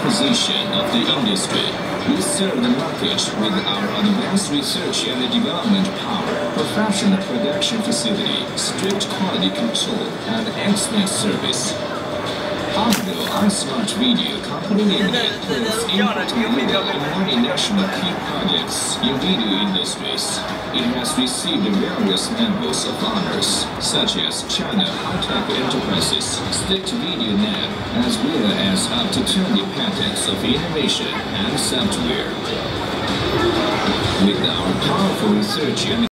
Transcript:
position of the industry. We serve the market with our advanced research and development power, professional production facility, strict quality control, and excellent service. Hangzhou iSmart Video Company Limited plays important role in multinational key projects in video industries. It has received various levels of honors, such as China High-Tech Enterprises, State Video Lab, as well as up to 20 patents of innovation and software. With our powerful research and